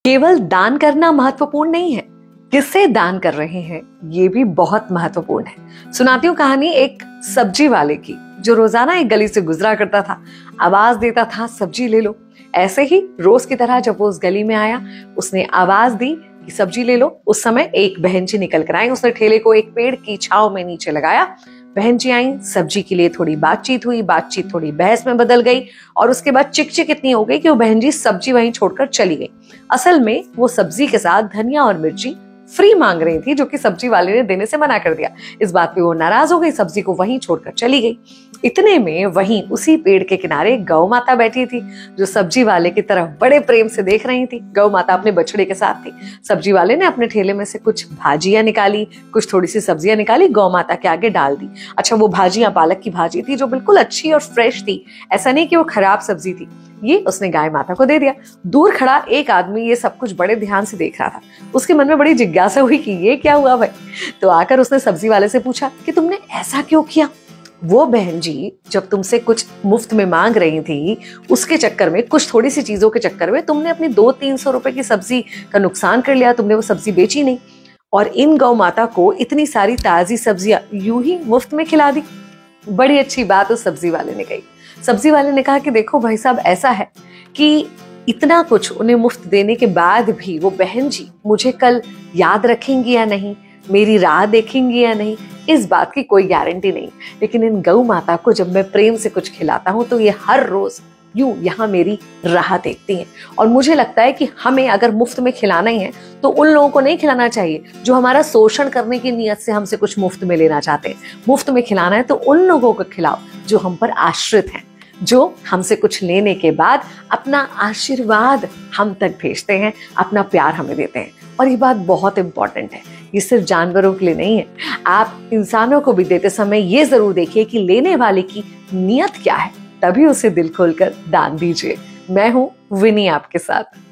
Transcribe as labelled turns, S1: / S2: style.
S1: केवल दान करना महत्वपूर्ण नहीं है, किससे दान कर रहे हैं ये भी बहुत महत्वपूर्ण है। सुनाती हूँ कहानी एक सब्जी वाले की, जो रोजाना एक गली से गुजरा करता था, आवाज देता था सब्जी ले लो। ऐसे ही रोज की तरह जब वो उस गली में आया, उसने आवाज दी कि सब्जी ले लो। उस समय एक बहन जी निकल कर आई, उसने ठेले को एक पेड़ की छांव में नीचे लगाया। बहन जी आई, सब्जी के लिए थोड़ी बातचीत हुई, बातचीत थोड़ी बहस में बदल गई और उसके बाद चिक इतनी हो गई कि वो बहन जी सब्जी वहीं छोड़कर चली गई। असल में वो सब्जी के साथ धनिया और मिर्ची फ्री मांग रही थी, जो कि सब्जी वाले ने देने से मना कर दिया। इस बात पे वो नाराज हो गई, सब्जी को वहीं छोड़कर चली गई। इतने में वहीं उसी पेड़ के किनारे गौ माता बैठी थी, जो सब्जी वाले की तरफ बड़े प्रेम से देख रही थी। गौ माता अपने बछड़े के साथ थी। सब्जी वाले ने अपने ठेले में से कुछ भाजियां निकाली, कुछ थोड़ी सी सब्जियां निकाली, गौ माता के आगे डाल दी। अच्छा, वो भाजियां पालक की भाजी थी, जो बिल्कुल अच्छी और फ्रेश थी, ऐसा नहीं कि वो खराब सब्जी थी। ये उसने गाय माता को दे दिया। दूर खड़ा एक आदमी ये सब कुछ बड़े ध्यान से देख रहा था। उसके मन में बड़ी जिज्ञासा हुई कि ये क्या हुआ भाई। तो आकर उसने सब्जी वाले से पूछा कि तुमने ऐसा क्यों किया। वो बहन जी जब तुमसे कुछ मुफ्त में मांग रही थी, उसके चक्कर में, कुछ थोड़ी सी चीजों के चक्कर में तुमने अपनी 200-300 रुपए की सब्जी का नुकसान कर लिया। तुमने वो सब्जी बेची नहीं और इन गौ माता को इतनी सारी ताजी सब्जियां यूं ही मुफ्त में खिला दी। बड़ी अच्छी बात उस सब्जी वाले ने कही। सब्जी वाले ने कहा कि देखो भाई साहब, ऐसा है कि इतना कुछ उन्हें मुफ्त देने के बाद भी वो बहन जी मुझे कल याद रखेंगी या नहीं, मेरी राह देखेंगी या नहीं, इस बात की कोई गारंटी नहीं। लेकिन इन गौ माता को जब मैं प्रेम से कुछ खिलाता हूं तो ये हर रोज यूं यहाँ मेरी राह देखती हैं। और मुझे लगता है कि हमें अगर मुफ्त में खिलाना ही है तो उन लोगों को नहीं खिलाना चाहिए जो हमारा शोषण करने की नीयत से हमसे कुछ मुफ्त में लेना चाहते हैं। मुफ्त में खिलाना है तो उन लोगों को खिलाओ जो हम पर आश्रित हैं, जो हमसे कुछ लेने के बाद अपना आशीर्वाद हम तक भेजते हैं, अपना प्यार हमें देते हैं। और ये बात बहुत इंपॉर्टेंट है, ये सिर्फ जानवरों के लिए नहीं है। आप इंसानों को भी देते समय ये जरूर देखिए कि लेने वाले की नीयत क्या है, तभी उसे दिल खोलकर दान दीजिए। मैं हूं विनी आपके साथ।